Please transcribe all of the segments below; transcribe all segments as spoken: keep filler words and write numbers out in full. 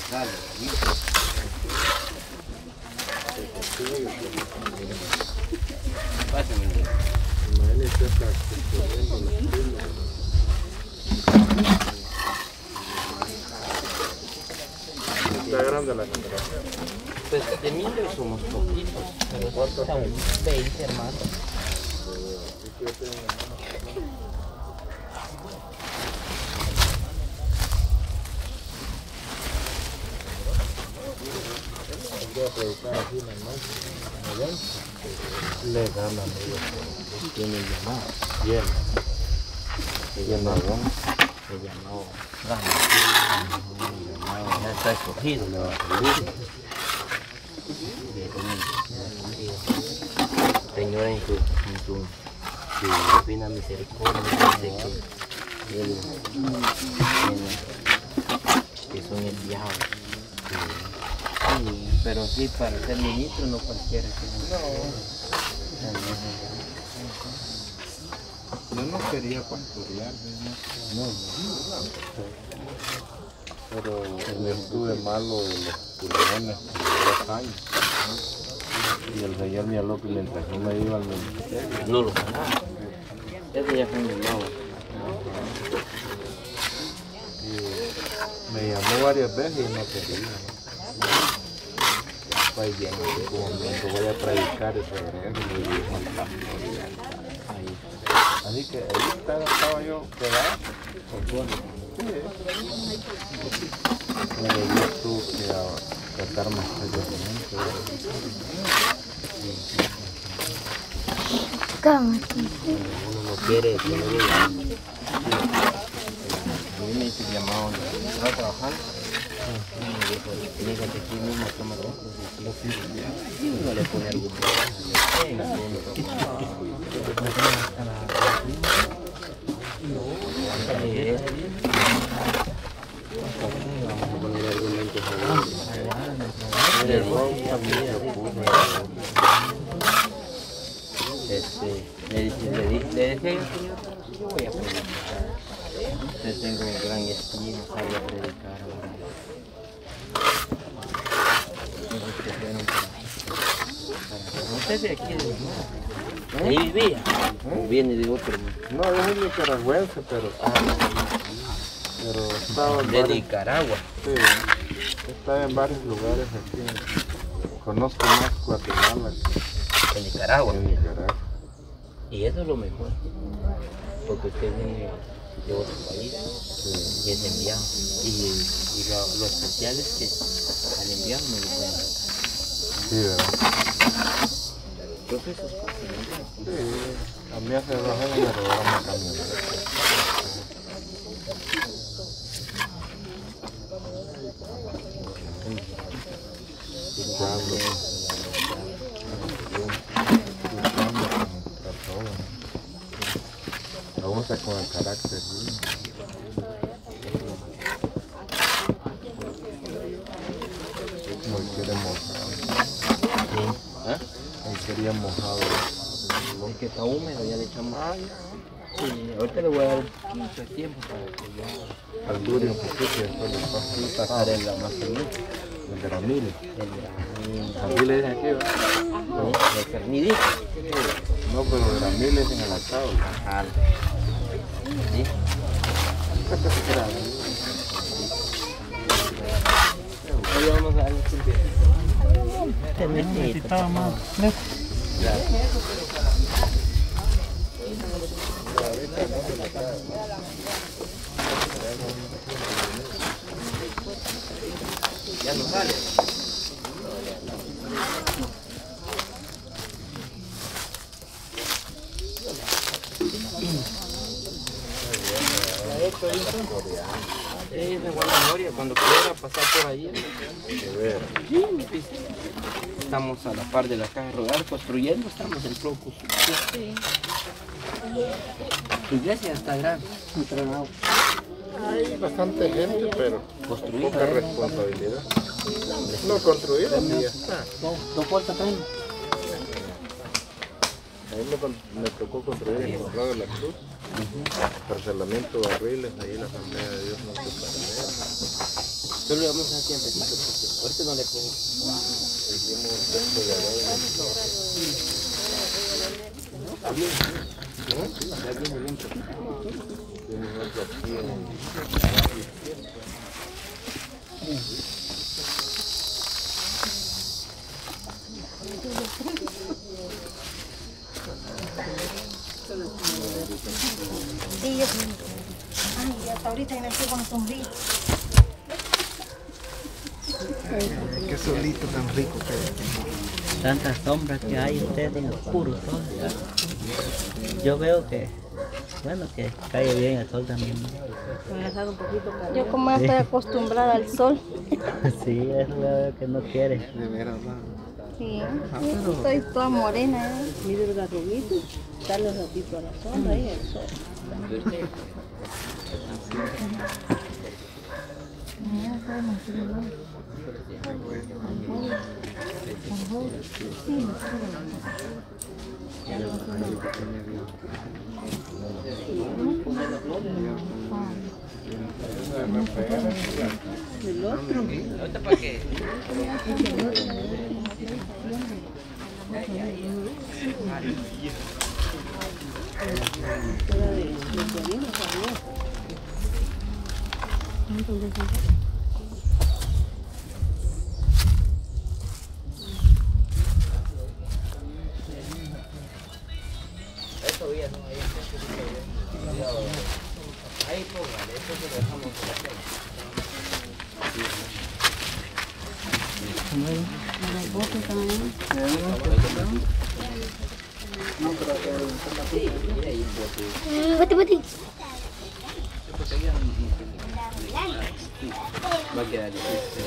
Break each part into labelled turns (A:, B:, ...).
A: Dale, pásame.
B: Está grande la generación.
A: Pues de miembros somos poquitos, pero
B: ¿cuántos
A: son veinte hermanos.
B: Voy a predicar aquí en el norte, ¿no ven? Le ganan ellos, tienen llamado, bien, bien dragón, se llamó,
A: Ya está escogido.
B: le va a salir.
A: Señor, en su, en su, su divina misericordia, dice que Él tiene, que son enviados. Sí, pero sí, para ser ministro no cualquiera.
B: No, yo no quería pastorear, no, no, pero me estuve malo de los pulmones por dos años. Y el señor me habló que mientras yo me iba al ministerio.
A: No lo ganaba. Eso ya fue mi mamá.
B: Y me llamó varias veces y no quería. Pues bien, así como cuando voy a predicar y regreso, me dijo al pastor. Ahí. Así que ahí estaba, estaba yo quedado. Pues bueno, sí. Pero yo tuve que a, tratar más seriamente.
A: Uno no quiere que no diga. A mí me hizo llamado donde estaba trabajando. Y me dijo, fíjate aquí mismo toma dos cosas. Y uno le pone algo. Vamos a poner argumentos a ver. Este, le dije, le dije, le dije, Señor, yo voy a predicar. Yo tengo un gran espíritu, sabía predicar ahora. No sé de aquí, de ahí vivía, o viene de otro.
B: No, yo soy nicaragüense, pero, ah, pero estaba en
A: De
B: varios,
A: Nicaragua.
B: sí, estaba en varios lugares aquí. Conozco más Guatemala
A: De Nicaragua.
B: que Nicaragua.
A: Y eso es lo mejor, porque usted viene de otro país
B: Sí.
A: y es enviado. Y, y lo, lo especial es que al enviado no lo pueden tocar.
B: Sí, ¿verdad?
A: Entonces eso es posible.
B: Sí, a mí hace dos años me robaron una camioneta. Luchando, luchando contra todo. Aún está con el carácter bien. Como el quiere mojado.
A: ¿Ah?
B: Él quería mojado.
A: Es que está húmedo, ya le echamos. Ah, sí, ahorita le voy a dar un poquito de tiempo para que ya
B: Al dure un poquito y después le pasa.
A: sí, pasar el más feliz.
B: El gramil.
A: El
B: Así le dicen aquí, ¿verdad?
A: granito, el carnidito.
B: No, pero el gramil es en el asado.
A: Ajá. ¿Sí? Hoy vamos a darle un tiempo.
C: Necesitaba más.
A: Ya no sale. Es de buena memoria, cuando quiera pasar por ahí. Sí, me dice. Estamos a la par de la caja rodar construyendo, estamos en Procus. Sí. Tu iglesia está grande.
B: Hay bastante gente, pero
A: Construida.
B: poca responsabilidad. No construir y ya está.
C: Dos puertas traen.
B: A mí me, me tocó construir en el Corrado de la Cruz. Parcelamiento, barriles, ahí la Asamblea de Dios no se parcelea.
A: Solo le vamos a hacer tiempecito porque ahorita no le pongo. Hicimos un texto de arena. Está bien, ¿no? Está bien limpio. Tenemos otro aquí en la izquierda.
D: Sí, yo. Ay, hasta ahorita me estoy con sombrilla.
E: Qué solito tan rico que
C: Tantas sombras que hay ustedes en oscuro todo. Yo veo que, bueno, que cae bien el sol también.
D: Yo como estoy acostumbrada al sol.
C: Sí, eso veo que no quiere.
E: de veras va.
D: Sí, estoy toda morena. ¿eh?
F: Mire el garrobito, darle un ratito a la sombra y el sol. El otro.
A: ¿Ahorita para qué? Eso ya no, ahí ahí póngale, eso se lo dejamos por la
D: Bati, bati.
A: va a quedar difícil.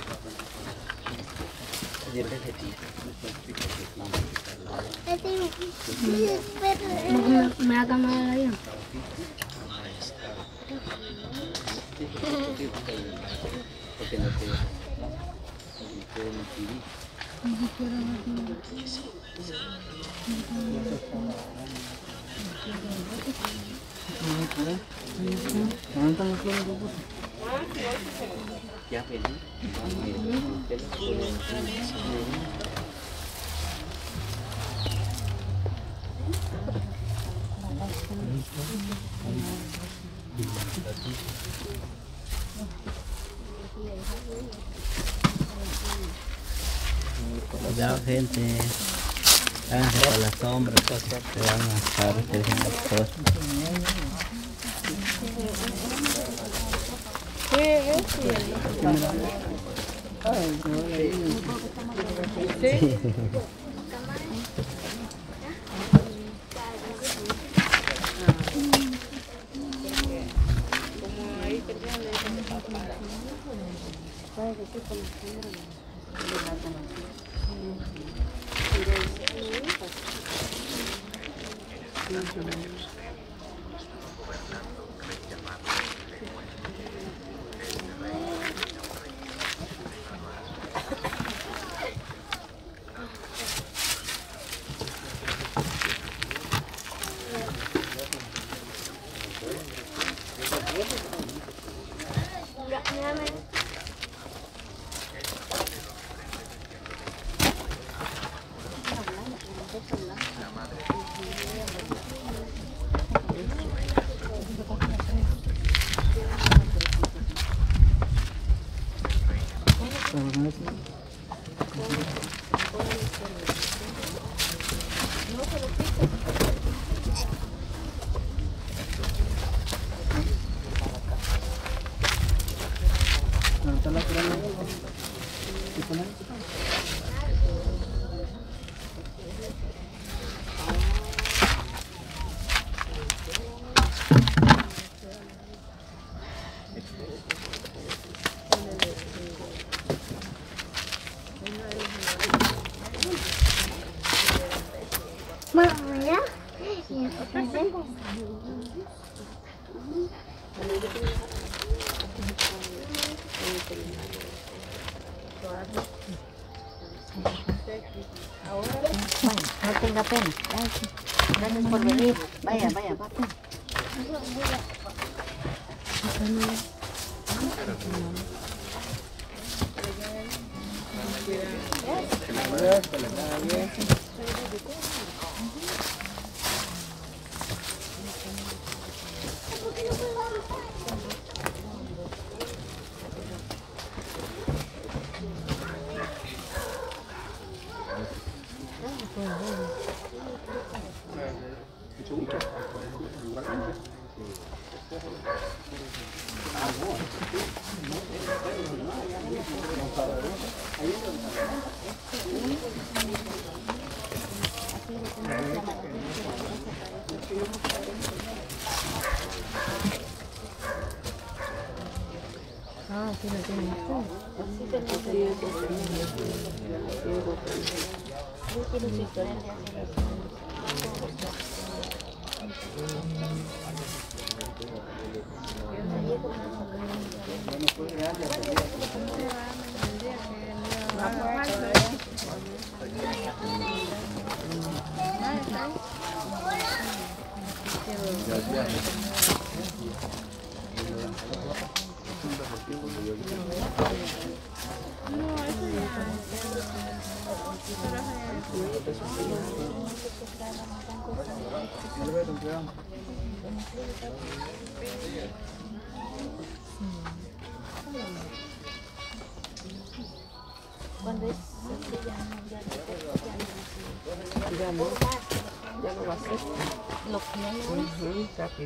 D: Me ha cambiado la vida.
A: Porque no te... Ya feliz.
C: Cuidado, gente. Háganse para la sombra, que van a estar ustedes en el sol.
F: No tenga pena. Gracias por venir. Vaya, vaya, va. Ah, sí, lo tiene usted. Sí, tengo que ir. Yo quiero su historia de hacer cuando es sencilla, ya no, ya no va a ser lo que no es.